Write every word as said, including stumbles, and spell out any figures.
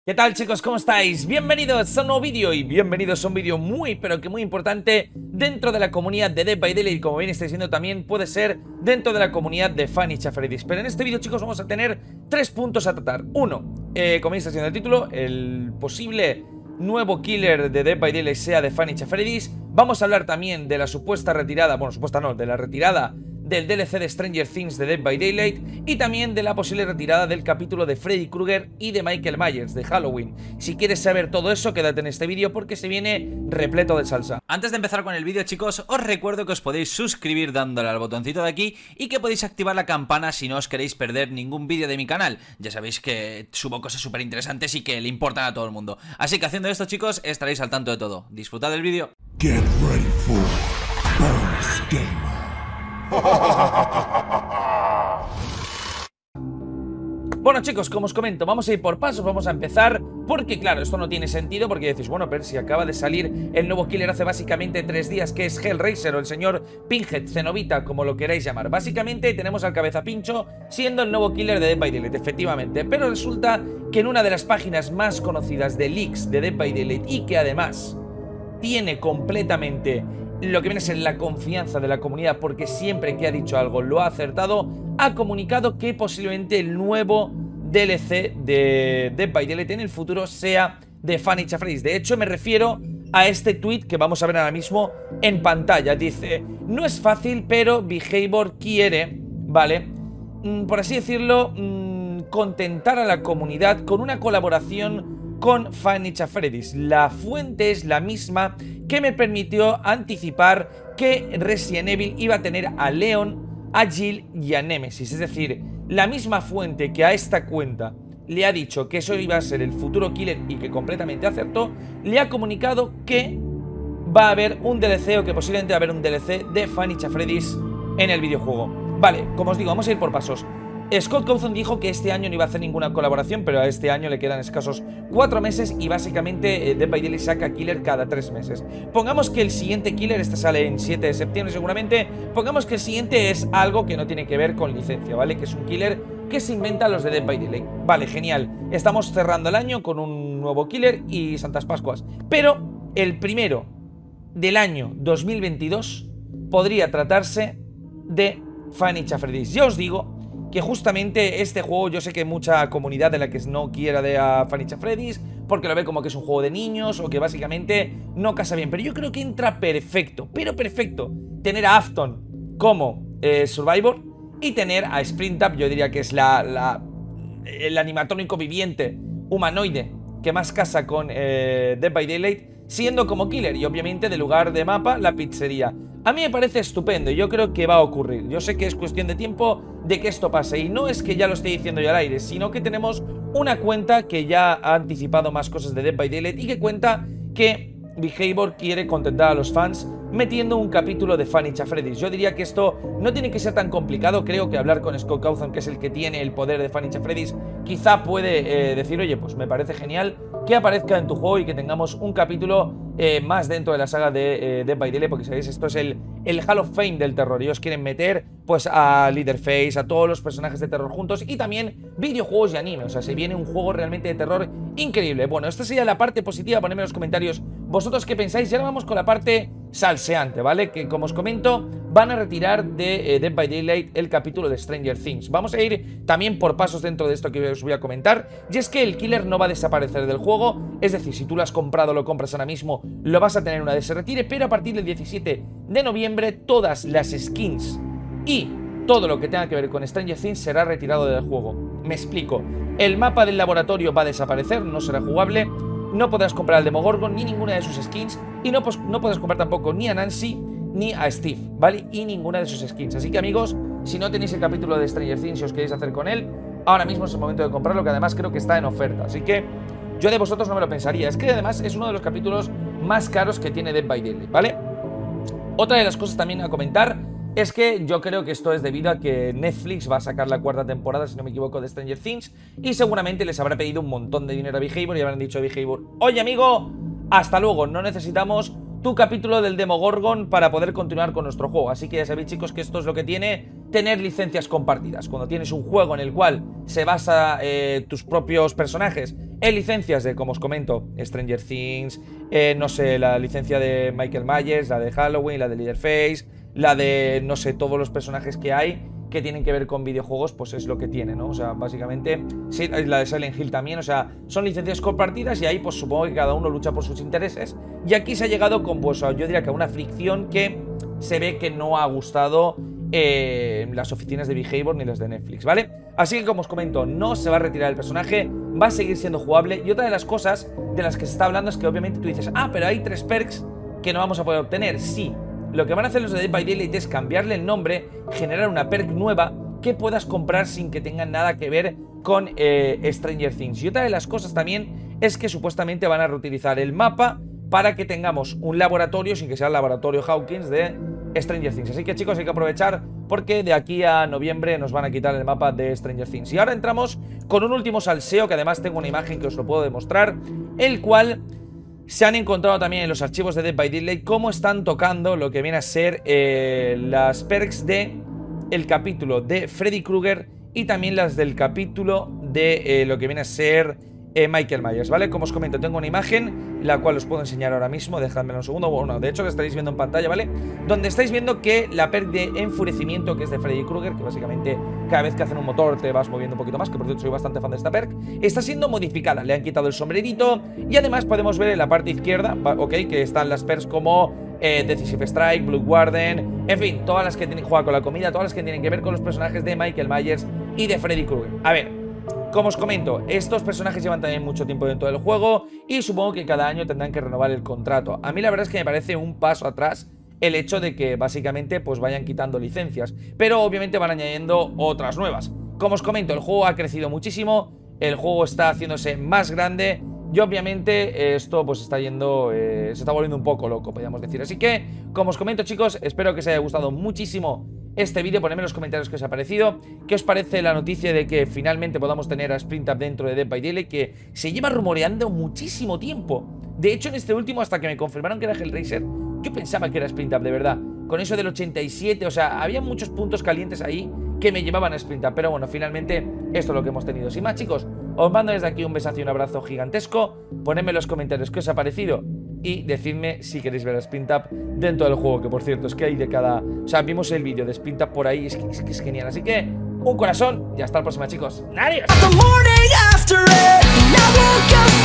¿Qué tal, chicos? ¿Cómo estáis? Bienvenidos a un nuevo vídeo y bienvenidos a un vídeo muy pero que muy importante dentro de la comunidad de Dead by Daylight y, como bien estáis viendo, también puede ser dentro de la comunidad de Fanny Chaffredis. Pero en este vídeo, chicos, vamos a tener tres puntos a tratar. Uno, eh, como está siendo el título, el posible nuevo killer de Dead by Daylight sea de Fanny Chaffredis. Vamos a hablar también de la supuesta retirada, bueno, supuesta no, de la retirada del D L C de Stranger Things de Dead by Daylight y también de la posible retirada del capítulo de Freddy Krueger y de Michael Myers de Halloween. Si quieres saber todo eso, quédate en este vídeo porque se viene repleto de salsa. Antes de empezar con el vídeo, chicos, os recuerdo que os podéis suscribir dándole al botoncito de aquí y que podéis activar la campana si no os queréis perder ningún vídeo de mi canal. Ya sabéis que subo cosas súper interesantes y que le importan a todo el mundo. Así que haciendo esto, chicos, estaréis al tanto de todo. Disfrutad del vídeo. Get ready for Burst Gamer. Bueno, chicos, como os comento, vamos a ir por pasos, vamos a empezar porque, claro, esto no tiene sentido porque decís, bueno, pero si acaba de salir el nuevo killer hace básicamente tres días, que es Hellraiser o el señor Pinhead, Cenobita, como lo queráis llamar. Básicamente tenemos al cabeza pincho siendo el nuevo killer de Dead by Daylight, efectivamente, pero resulta que en una de las páginas más conocidas de leaks de Dead by Daylight y que además tiene completamente lo que viene a ser la confianza de la comunidad, porque siempre que ha dicho algo lo ha acertado, ha comunicado que posiblemente el nuevo D L C de Dead by Daylight en el futuro sea de Fanny Chaffredis. De hecho, me refiero a este tweet que vamos a ver ahora mismo en pantalla. Dice: no es fácil, pero Behavior quiere, ¿vale? Mm, por así decirlo, mm, contentar a la comunidad con una colaboración con Fanny Chaffredis. La fuente es la misma que me permitió anticipar que Resident Evil iba a tener a Leon, a Jill y a Nemesis. Es decir, la misma fuente que a esta cuenta le ha dicho que eso iba a ser el futuro killer y que completamente acertó, le ha comunicado que va a haber un D L C o que posiblemente va a haber un D L C de Fanny Chaffredis en el videojuego. Vale, como os digo, vamos a ir por pasos. Scott Cawthon dijo que este año no iba a hacer ninguna colaboración, pero a este año le quedan escasos cuatro meses y básicamente eh, Dead by Daylight saca killer cada tres meses. Pongamos que el siguiente killer, este sale en siete de septiembre seguramente, pongamos que el siguiente es algo que no tiene que ver con licencia, ¿vale? Que es un killer que se inventa los de Dead by Daylight. Vale, genial. Estamos cerrando el año con un nuevo killer y Santas Pascuas. Pero el primero del año dos mil veintidós podría tratarse de Fanny Chaffredis. Ya os digo que justamente este juego, yo sé que hay mucha comunidad de la que no quiera de a Fanny Chaffredis porque lo ve como que es un juego de niños o que básicamente no casa bien, pero yo creo que entra perfecto, pero perfecto, tener a Afton como eh, Survivor y tener a Springtrap, yo diría que es la, la el animatrónico viviente humanoide que más casa con eh, Dead by Daylight, siendo como killer y obviamente de lugar de mapa la pizzería. A mí me parece estupendo y yo creo que va a ocurrir. Yo sé que es cuestión de tiempo de que esto pase y no es que ya lo esté diciendo yo al aire, sino que tenemos una cuenta que ya ha anticipado más cosas de Dead by Daylight y que cuenta que Behavior quiere contentar a los fans metiendo un capítulo de Fanny Chaffredis. Yo diría que esto no tiene que ser tan complicado. Creo que hablar con Scott Cawthon, que es el que tiene el poder de Fanny Chaffredis, quizá puede eh, decir, oye, pues me parece genial que aparezca en tu juego y que tengamos un capítulo eh, más dentro de la saga de eh, Dead by Daylight, porque sabéis, esto es el, el Hall of Fame del terror. Ellos quieren meter pues a Leatherface, a todos los personajes de terror juntos y también videojuegos y anime. O sea, se viene un juego realmente de terror increíble. Bueno, esta sería la parte positiva. Ponedme en los comentarios vosotros qué pensáis. Y ahora vamos con la parte salseante, ¿vale? Que, como os comento, van a retirar de eh, Dead by Daylight el capítulo de Stranger Things. Vamos a ir también por pasos dentro de esto que os voy a comentar. Y es que el killer no va a desaparecer del juego. Es decir, si tú lo has comprado o lo compras ahora mismo, lo vas a tener una vez se retire. Pero a partir del diecisiete de noviembre, todas las skins y todo lo que tenga que ver con Stranger Things será retirado del juego. Me explico. El mapa del laboratorio va a desaparecer, no será jugable. No podrás comprar al Demogorgon ni ninguna de sus skins. Y no, pues, no podrás comprar tampoco ni a Nancy ni a Steve, ¿vale? Y ninguna de sus skins. Así que, amigos, si no tenéis el capítulo de Stranger Things y os queréis hacer con él, ahora mismo es el momento de comprarlo, que además creo que está en oferta. Así que yo de vosotros no me lo pensaría. Es que además es uno de los capítulos más caros que tiene Dead by Daylight, ¿vale? Otra de las cosas también a comentar es que yo creo que esto es debido a que Netflix va a sacar la cuarta temporada, si no me equivoco, de Stranger Things, y seguramente les habrá pedido un montón de dinero a Behavior y habrán dicho a Behavior: oye, amigo, hasta luego, no necesitamos tu capítulo del Demogorgon para poder continuar con nuestro juego. Así que ya sabéis, chicos, que esto es lo que tiene tener licencias compartidas. Cuando tienes un juego en el cual se basa eh, tus propios personajes en licencias de, como os comento, Stranger Things, eh, no sé, la licencia de Michael Myers, la de Halloween, la de Leatherface, la de, no sé, todos los personajes que hay que tienen que ver con videojuegos, pues es lo que tiene, ¿no? O sea, básicamente, sí, la de Silent Hill también, o sea, son licencias compartidas y ahí pues supongo que cada uno lucha por sus intereses. Y aquí se ha llegado con, pues yo diría que a una fricción que se ve que no ha gustado eh, las oficinas de Behaviour ni las de Netflix, ¿vale? Así que, como os comento, no se va a retirar el personaje, va a seguir siendo jugable. Y otra de las cosas de las que se está hablando es que obviamente tú dices, ah, pero hay tres perks que no vamos a poder obtener. Sí. Lo que van a hacer los de Dead by Daylight es cambiarle el nombre, generar una perk nueva que puedas comprar sin que tenga nada que ver con eh, Stranger Things. Y otra de las cosas también es que supuestamente van a reutilizar el mapa para que tengamos un laboratorio sin que sea el laboratorio Hawkins de Stranger Things. Así que, chicos, hay que aprovechar porque de aquí a noviembre nos van a quitar el mapa de Stranger Things. Y ahora entramos con un último salseo, que además tengo una imagen que os lo puedo demostrar, el cual se han encontrado también en los archivos de Dead by Daylight cómo están tocando lo que viene a ser eh, las perks de el capítulo de Freddy Krueger y también las del capítulo de eh, lo que viene a ser eh, Michael Myers, ¿vale? Como os comento, tengo una imagen, la cual os puedo enseñar ahora mismo, dejadmelo un segundo, bueno, de hecho la estaréis viendo en pantalla, ¿vale? Donde estáis viendo que la perk de enfurecimiento, que es de Freddy Krueger, que básicamente cada vez que hacen un motor te vas moviendo un poquito más, que por cierto soy bastante fan de esta perk, está siendo modificada, le han quitado el sombrerito y además podemos ver en la parte izquierda, ok, que están las perks como eh, Decisive Strike, Blue Warden, en fin, todas las que tienen que jugar con la comida, todas las que tienen que ver con los personajes de Michael Myers y de Freddy Krueger. A ver, como os comento, estos personajes llevan también mucho tiempo dentro del juego y supongo que cada año tendrán que renovar el contrato. A mí la verdad es que me parece un paso atrás el hecho de que básicamente pues vayan quitando licencias, pero obviamente van añadiendo otras nuevas. Como os comento, el juego ha crecido muchísimo, el juego está haciéndose más grande y obviamente esto pues está yendo, eh, se está volviendo un poco loco, podríamos decir. Así que, como os comento, chicos, espero que os haya gustado muchísimo este vídeo, ponedme en los comentarios qué os ha parecido, qué os parece la noticia de que finalmente podamos tener a Springtrap dentro de Dead by Daylight, que se lleva rumoreando muchísimo tiempo. De hecho, en este último, hasta que me confirmaron que era Hellraiser, yo pensaba que era Springtrap de verdad, con eso del ochenta y siete, o sea, había muchos puntos calientes ahí que me llevaban a Springtrap, pero bueno, finalmente esto es lo que hemos tenido. Sin más, chicos, os mando desde aquí un besazo y un abrazo gigantesco, ponedme en los comentarios qué os ha parecido y decidme si queréis ver a Springtrap dentro del juego, que por cierto es que hay de cada... O sea, vimos el vídeo de Springtrap por ahí, es que, es que es genial. Así que, un corazón y hasta la próxima, chicos. ¡Adiós!